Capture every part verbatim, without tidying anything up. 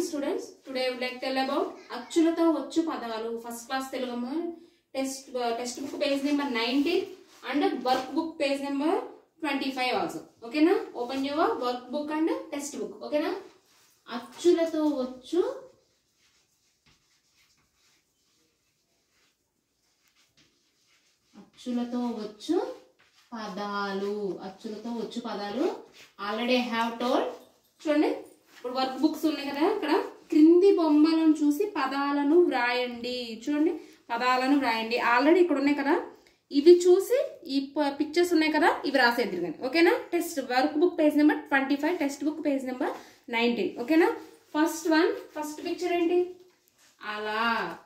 students. Today I would like to tell about అచ్చులతో వచ్చు పదాలు. First class Telugu అమ్మ text text book page number nineteen and work book page number twenty-five also. ఓకేనా? Open your work book and text book. ఓకేనా? అచ్చులతో వచ్చు అచ్చులతో వచ్చు పదాలు. అచ్చులతో వచ్చు పదాలు ఆల్రెడీ ఐ హ్యావ్ టోల్డ్. చూడండి, ఇప్పుడు వర్క్ బుక్స్ ఉన్నాయి కదా, ఇక్కడ క్రింది బొమ్మలను చూసి పదాలను వ్రాయండి. చూడండి, పదాలను వ్రాయండి. ఆల్రెడీ ఇక్కడ ఉన్నాయి కదా, ఇవి చూసి ఈ పిక్చర్స్ ఉన్నాయి కదా, ఇవి రాసేది కానీ. ఓకేనా? Text work book page number twenty five text book page number nineteen. ఓకేనా? ఫస్ట్ వన్, ఫస్ట్ పిక్చర్ ఏంటి? అలా.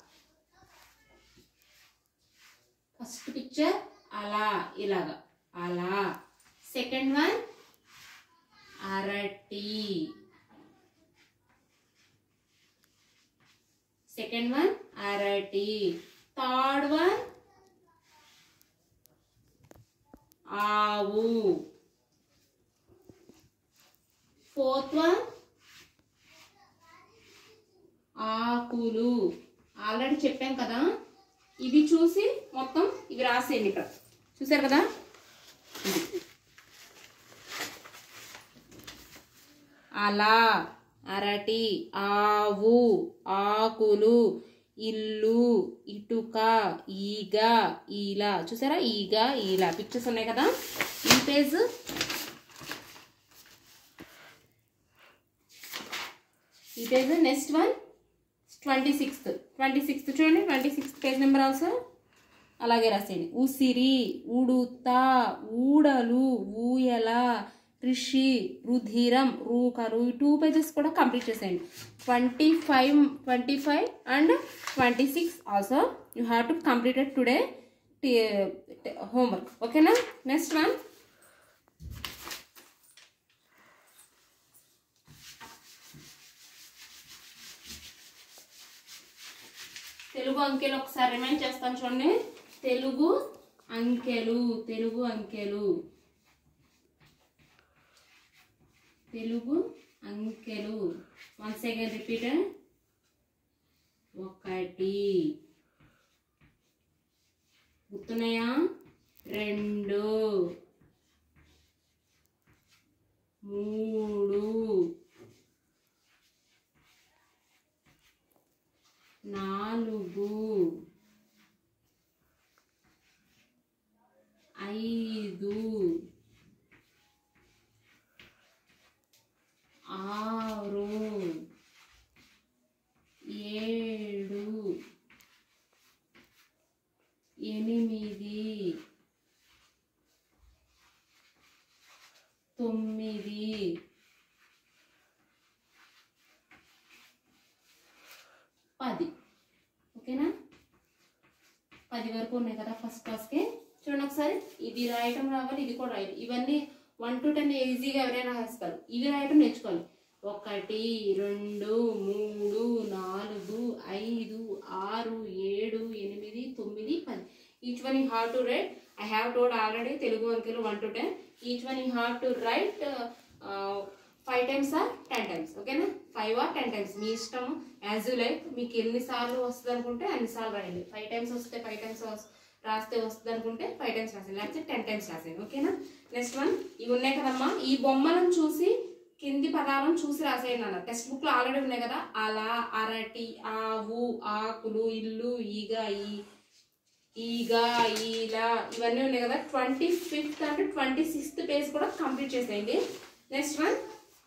ఫస్ట్ పిక్చర్ అలా, ఇలాగా అలా. సెకండ్ వన్ అరటి. సెకండ్ వన్ అరటి. థర్డ్ వన్ ఆవు. ఫోర్త్ వన్ ఆకులు. ఆల్రెడీ చెప్పాం కదా, ఇవి చూసి మొత్తం ఇవి రాసేయండి. ఇక్కడ చూసారు కదా, అలా, అరటి, ఆవు, ఆకులు, ఇల్లు, ఇటుక, ఈగ, ఈల. చూసారా, ఈగ, ఈల పిక్చర్స్ ఉన్నాయి కదా. ఈ పేజ్ ఈ page next one twenty sixth twenty sixth చూడండి, twenty sixth page number also అలాగే రాసేయండి. ఉసిరి, ఉడుత, ఊడలు, ఊయల, ఋషి, రుధిరం, రూకరు. ఈ టూ పేజెస్ కూడా కంప్లీట్ చేసేయండి. Twenty five twenty five and twenty six also you have to completed today homework. ఓకేనా? నెక్స్ట్ వన్ తెలుగు అంకెలు ఒకసారి రిమైండ్ చేస్తాను. చూడండి, తెలుగు అంకెలు, తెలుగు అంకెలు, తెలుగు అంకెలు. Once again repeat. ఒకటి, గుర్తున్నాయా? రెండు, మూడు, నాలుగు, ఐదు, ఆరు, ఏడు, ఎనిమిది, తొమ్మిది, పది. ఓకేనా? పది వరకు ఉన్నాయి కదా ఫస్ట్ క్లాస్కి. చూడండి ఒకసారి, ఇది రాయటం రావాలి, ఇది కూడా రాయాలి. ఇవన్నీ వన్ టు టెన్ ఈజీగా ఎవరైనా రాస్తారు. ఇవి రాయటం నేర్చుకోవాలి. ఒకటి, రెండు, మూడు, నాలుగు, ఐదు, ఆరు, ఏడు, ఎనిమిది, తొమ్మిది, పది. Each one you have to write. I have told already Telugu అంకెలు one to ten. Each one you have to write five times or ten times. ఓకేనా? ఫైవ్ ఆర్ టెన్ టైమ్స్ మీ ఇష్టం, యాజ్ యూ లైక్. మీకు ఎన్నిసార్లు వస్తుంది అనుకుంటే అన్నిసార్లు రాయండి. ఫైవ్ టైమ్స్ వస్తే ఫైవ్ టైమ్స్ రాస్తే వస్తుంది అనుకుంటే ఫైవ్ టైమ్స్ రాసేయండి, లేకపోతే టెన్ టైమ్స్ రాసేయండి. ఓకేనా? నెక్స్ట్ వన్, ఇవి ఉన్నాయి కదమ్మా, ఈ బొమ్మలను చూసి కింది పదాలను చూసి రాసేయండి అన్న. టెక్స్ట్ బుక్ లో ఆల్రెడీ ఉన్నాయి కదా, అలా, అరటి, ఆవు, ఆకులు, ఇల్లు, ఈగ, ఈ ఈగ, ఈల, ఇవన్నీ ఉన్నాయి కదా. ట్వంటీ ఫిఫ్త్ అంటే ట్వంటీ సిక్స్త్ పేజ్ కూడా కంప్లీట్ చేసేయండి. Next one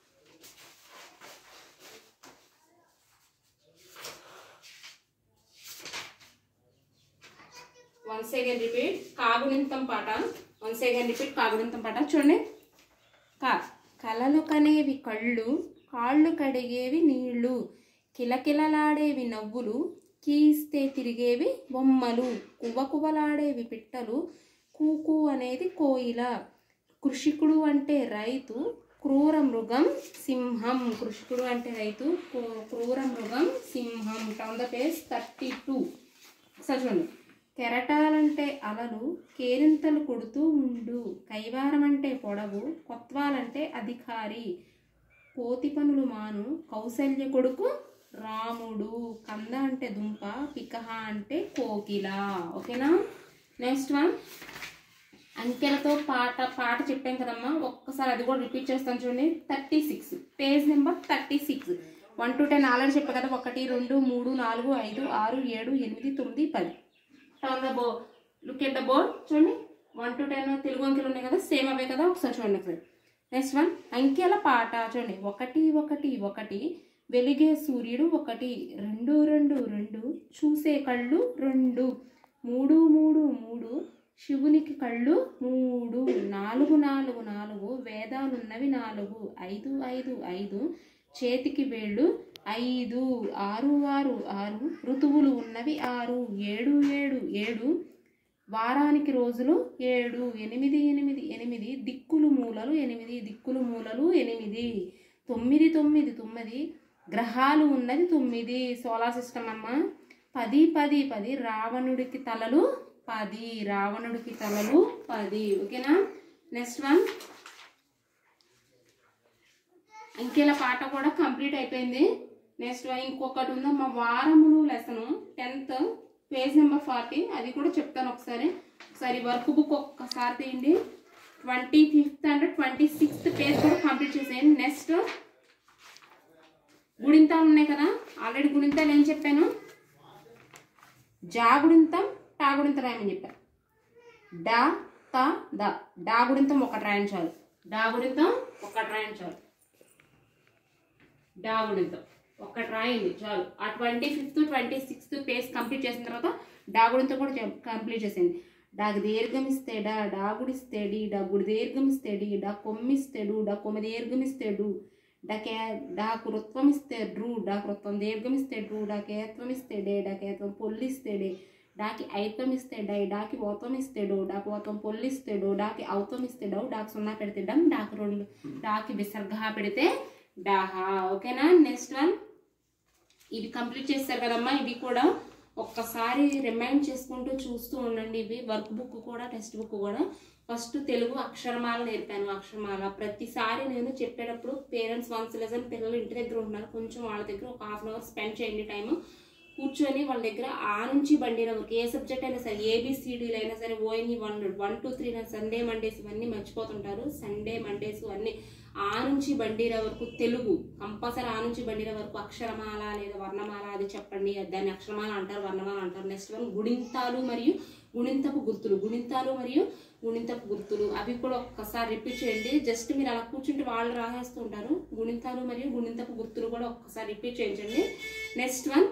once again repeat కాగుణింతం పాట. వన్స్ అగైన్ రిపీట్ కాగుణింతం పాట. చూడండి, కా కలలు కనేవి కళ్ళు, కాళ్ళు కడిగేవి నీళ్లు, కిలకిలలాడేవి నవ్వులు, కీస్తే తిరిగేవి బొమ్మలు, కువ్వ కువ్వలాడేవి పిట్టలు, కూకు అనేది కోయిల, కృషికుడు అంటే రైతు, క్రూర మృగం సింహం. కృషికుడు అంటే రైతు, క్రూర మృగం సింహం. Turn the page thirty two. ఒకసారి చూడండి, కెరటాలంటే అలలు, కేరింతలు కొడుతూ ఉండు, కైవారం అంటే పొడవు, కొత్వాలంటే అధికారి, కోతి పనులు మాను కౌసల్య కొడుకు రాముడు. కంద అంటే దుంప, పికహ అంటే కోకిల. ఓకేనా. నెక్స్ట్ వన్ అంకెలతో పాట పాట చెప్పాం కదమ్మా, ఒక్కసారి అది కూడా రిపీట్ చేస్తాను చూడండి. Thirty six page number thirty six one to ten already చెప్పాను కదా. ఒకటి రెండు మూడు నాలుగు ఐదు ఆరు ఏడు ఎనిమిది తొమ్మిది పది. Turn the board, look at the board చూడండి. వన్ టు టెన్ తెలుగు అంకెలు ఉన్నాయి కదా, సేమ్ అవే కదా, ఒకసారి చూడండి ఒకసారి. నెక్స్ట్ వన్ అంకెల పాట చూడండి. ఒకటి ఒకటి ఒకటి వెలిగే సూర్యుడు ఒకటి, రెండు రెండు రెండు చూసే కళ్ళు రెండు, మూడు మూడు మూడు శివునికి కళ్ళు మూడు, నాలుగు నాలుగు నాలుగు వేదాలున్నవి నాలుగు, ఐదు ఐదు ఐదు చేతికి వేళ్ళు ఐదు, ఆరు ఆరు ఆరు ఋతువులు ఉన్నవి ఆరు, ఏడు ఏడు ఏడు వారానికి రోజులు ఏడు, ఎనిమిది ఎనిమిది ఎనిమిది దిక్కులు మూలలు ఎనిమిది, దిక్కులు మూలలు ఎనిమిది, తొమ్మిది తొమ్మిది తొమ్మిది గ్రహాలు ఉన్నది తొమ్మిది, సోలార్ సిస్టమ్ అమ్మ. పది పది పది రావణుడికి తలలు పది, రావణుడికి తలలు పది. ఓకేనా. నెక్స్ట్ వన్ అంకెల పాట కూడా కంప్లీట్ అయిపోయింది. నెక్స్ట్ వన్ ఇంకొకటి ఉందమ్మా, వారములు lesson tenth page number forty, అది కూడా చెప్తాను ఒకసారి. ఒకసారి వర్క్ బుక్ ఒక్కసారి తీయండి. Twenty fifth and twenty sixth page కూడా కంప్లీట్ చేసేయండి. నెక్స్ట్ గుణింతాలు ఉన్నాయి కదా, ఆల్రెడీ గుణింతాలు ఏం చెప్పాను, జా గుణింతం టా గుణింతం రాయమని చెప్పాను. డా త ద డా గుణింతం ఒకటి రాయించాలి, డా గుణింతం ఒకటి రాయించాలి, డా గుణింతం ఒక్కటి రాయండి చాలు. ఆ twenty fifth twenty sixth page complete చేసిన తర్వాత డా గుణింతం కూడా కంప్లీట్ చేసేయండి. డాకు దీర్ఘమిస్తే డా, డాగుడిస్తే డి, డగ్గుడు దీర్ఘమిస్తే డి, డా కొమ్మిస్తేడు, డా కొమ్మ దీర్ఘమిస్తేడు, డాకే డాకు రుత్వం ఇస్తే డ్రూ, డాకు రుత్వం దీర్ఘమిస్తే డ్రూ, డాకేత్వం ఇస్తే డే, డాకేత్వం పొల్లిస్తే డే, డాకి ఐత్వం ఇస్తే డై, డాకి ఓత్వం ఇస్తే డో, డాకి ఓత్వం పొల్లిస్తే డో, డాకి ఔత్వం ఇస్తే డౌ, డాకు సున్నా పెడితే డమ్, డాకు రెండు డాకి విసర్గ పెడితే డాహా. ఓకేనా. నెక్స్ట్ వన్ ఇవి కంప్లీట్ చేస్తారు కదమ్మా, ఇవి కూడా ఒక్కసారి రిమైండ్ చేసుకుంటూ చూస్తూ ఉండండి. ఇవి వర్క్ బుక్ కూడా టెక్స్ట్ బుక్ కూడా. ఫస్ట్ తెలుగు అక్షరమాల నేర్పాను, అక్షరమాల ప్రతిసారి నేను చెప్పేటప్పుడు పేరెంట్స్ వన్స్ లెసన్ పిల్లలు ఇంటి దగ్గర ఉంటున్నారు, కొంచెం వాళ్ళ దగ్గర ఒక హాఫ్ అన్ అవర్ స్పెండ్ చేయండి టైము. కూర్చొని వాళ్ళ దగ్గర ఆ నుంచి బండిన వరకు ఏ సబ్జెక్ట్ అయినా సరే, ఏబిసిడీలు అయినా సరే, O N E one one two three Sunday Mondays ఇవన్నీ మర్చిపోతుంటారు. సండే మండేస్ అన్నీ ఆ నుంచి బండిర వరకు తెలుగు కంపల్సరీ, ఆ నుంచి బండిర వరకు అక్షరమాల లేదా వర్ణమాల అది చెప్పండి. దాన్ని అక్షరమాల అంటారు, వర్ణమాల అంటారు. నెక్స్ట్ వన్ గుణింతాలు మరియు గుణింతపు గుర్తులు, గుణింతాలు మరియు గుణింతపు గుర్తులు అవి కూడా ఒక్కసారి రిపీట్ చేయండి. జస్ట్ మీరు అలా కూర్చుంటే వాళ్ళు రాసేస్తూ ఉంటారు. గుణింతాలు మరియు గుణింతపు గుర్తులు కూడా ఒక్కసారి రిపీట్ చేయించండి. నెక్స్ట్ వన్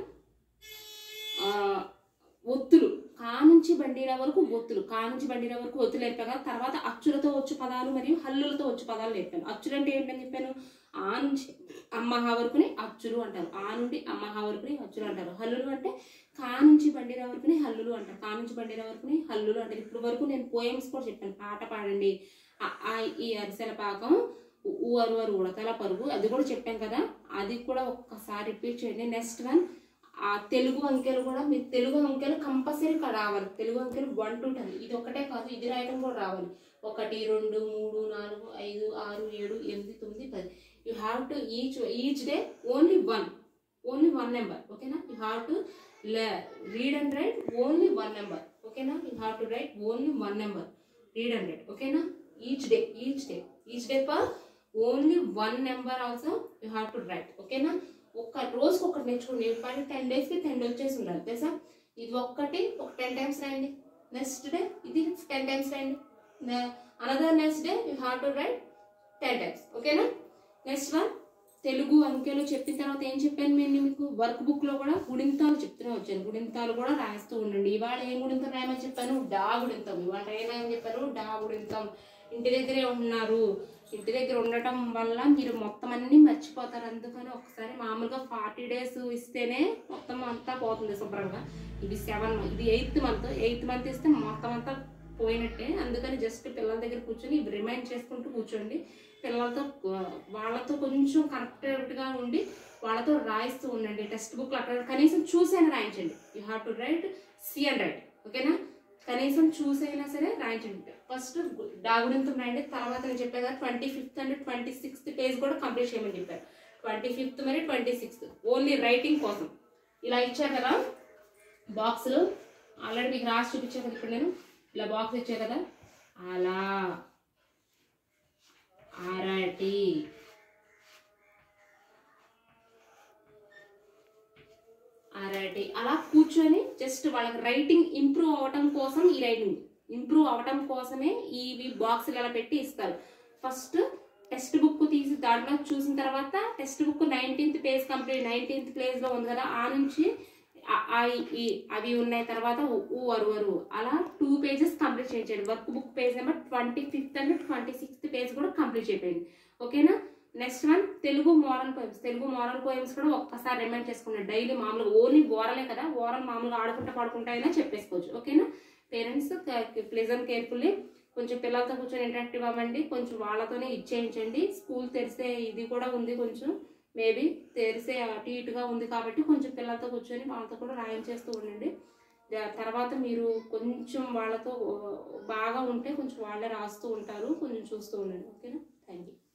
ఒత్తులు, కా నుంచి బండిరా వరకు ఒత్తులు, కా నుంచి బండిరా వరకు ఒత్తులు నేర్పాను. తర్వాత అచ్చులతో వచ్చు పదాలు మరియు హల్లులతో వచ్చు పదాలు నేర్పాను. అచ్చులు అంటే ఏంటని చెప్పాను, ఆ నుంచి అమ్మహా వరకుని అచ్చులు అంటారు, ఆ నుండి అమ్మహా వరకుని అచ్చులు అంటారు. హల్లులు అంటే కా నుంచి బండిరా వరకుని హల్లులు అంటారు, కా నుంచి బండిరా వరకుని హల్లులు అంటారు. ఇప్పుడు వరకు నేను పోయమ్స్ కూడా చెప్పాను, పాట పాడండి, ఆ ఈ అరిసెల పాకం, ఊ అరువరు ఉడతల పరుగు, అది కూడా చెప్పాను కదా, అది కూడా ఒక్కసారి రిపీట్ చేయండి. నెక్స్ట్ వన్ ఆ తెలుగు అంకెలు కూడా మీరు తెలుగు అంకెలు కంపల్సరీ రావాలి. తెలుగు అంకెలు వన్ టు టెన్ ఇది ఒకటే కాదు, ఇది రాయడం కూడా రావాలి. ఒకటి రెండు మూడు నాలుగు ఐదు ఆరు ఏడు ఎనిమిది తొమ్మిది పది. You have to each each day only one only one number. ఓకేనా. You have to read and write only one number. ఓకేనా. You have to write only one number, read and write. ఓకేనా. Each day each day each day for only one number also you have to write. ఓకేనా. ఒక్క రోజుకి ఒకటి నేర్చుకోండి. పని ten డేస్కి ten వచ్చేసి ఉండాలి తెలుసా. ఇది ఒక్కటి ఒక టెన్ టైమ్స్ రాయండి. నెక్స్ట్ డే ఇది టెన్ టైమ్స్ రాయండి. Another next day you have to write ten times. ఓకేనా. నెక్స్ట్ వన్ తెలుగు అంకెలు చెప్పిన తర్వాత ఏం చెప్పాను నేను మీకు, వర్క్ బుక్లో కూడా గుణింతాలు చెప్తూనే వచ్చాను. గుణింతాలు కూడా రాస్తూ ఉండండి. ఇవాళ ఏం గుణింతం రాయమని చెప్పాను, డా గుణింతం. ఇవాళ ఏమని చెప్పాను, డా గుణింతం. ఇంటి దగ్గరే ఉంటున్నారు, ఇంటి దగ్గర ఉండటం వల్ల మీరు మొత్తం అన్నీ మర్చిపోతారు. అందుకని ఒకసారి మామూలుగా ఫార్టీ డేస్ ఇస్తేనే మొత్తం అంతా పోతుంది శుభ్రంగా. ఇది సెవెన్ ఇది ఎయిత్ మంత్ ఎయిత్ మంత్ ఇస్తే మొత్తం అంతా పోయినట్టే. అందుకని జస్ట్ పిల్లల దగ్గర కూర్చొని రిమైండ్ చేసుకుంటూ కూర్చోండి. పిల్లలతో వాళ్ళతో కొంచెం కరెక్ట్గా ఉండి వాళ్ళతో రాయిస్తూ ఉండండి. టెక్స్ట్ బుక్లో అక్కడ కనీసం చూసైనా రాయించండి. You have to write see and write. ఓకేనా. కనీసం చూసైనా సరే రాయించండి. ఫస్ట్ డాగుడింతం రాయండి. తర్వాత నేను చెప్పాను కదా twenty fifth and twenty sixth page కూడా కంప్లీట్ చేయమని చెప్పారు. ట్వంటీ ఫిఫ్త్ మరి ట్వంటీ సిక్స్త్ ఓన్లీ రైటింగ్ కోసం. ఇలా ఇచ్చారు కదా బాక్సులు, ఆల్రెడీ మీకు రాసి చూపించాను కదా ఇప్పుడు నేను. ఇలా బాక్స్ ఇచ్చా కదా, అలా అరటి అరటి అలా కూర్చొని జస్ట్ వాళ్ళకి రైటింగ్ ఇంప్రూవ్ అవ్వటం కోసం, ఈ రైటింగ్ ఇంప్రూవ్ అవ్వటం కోసమే ఇవి బాక్సులు అలా పెట్టి ఇస్తారు. ఫస్ట్ టెక్స్ట్ బుక్ తీసి దాంట్లో చూసిన తర్వాత text book nineteenth page complete nineteenth పేజ్లో ఉంది కదా, ఆ నుంచి అవి ఉన్నాయి. తర్వాత ఊ అరువరు అలా టూ పేజెస్ కంప్లీట్ చేయించండి. Work book page number twenty fifth and twenty sixth page కూడా కంప్లీట్ చేయండి. ఓకేనా. Next one Telugu moral poems. Telugu moral poems కూడా ఒక్కసారి రిమైండ్ చేసుకున్నాను. డైలీ మామూలుగా ఓన్లీ ఓరలే కదా, ఓరల్ మామూలుగా ఆడుకుంటా పాడుకుంటా అయినా చెప్పేసుకోవచ్చు. ఓకేనా. పేరెంట్స్ ప్లీజన్ కేర్ఫుల్లీ కొంచెం పిల్లలతో కూర్చొని ఇంటరాక్టివ్ అవ్వండి. కొంచెం వాళ్ళతోనే ఇచ్చేయించండి. స్కూల్ తెరిసే ఇది కూడా ఉంది, కొంచెం మేబీ తెరిసే అటు ఇటుగా ఉంది కాబట్టి కొంచెం పిల్లలతో కూర్చొని వాళ్ళతో కూడా రాయించేస్తూ ఉండండి. తర్వాత మీరు కొంచెం వాళ్ళతో బాగా ఉంటే కొంచెం వాళ్ళే రాస్తూ ఉంటారు. కొంచెం చూస్తూ ఉండండి. ఓకేనా. Thank you.